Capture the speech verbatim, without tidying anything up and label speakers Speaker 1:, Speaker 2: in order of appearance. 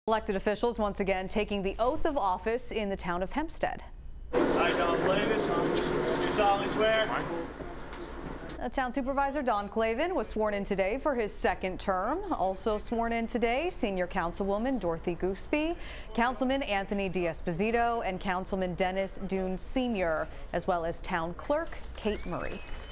Speaker 1: Elected officials once again taking the oath of office in the town of Hempstead.
Speaker 2: I, Don Flavis, do solemnly swear.
Speaker 1: Uh, Town Supervisor Don Clavin was sworn in today for his second term. Also sworn in today, Senior Councilwoman Dorothy Goosby, Councilman Anthony D'Esposito, and Councilman Dennis Dunne Senior, as well as Town Clerk Kate Murray.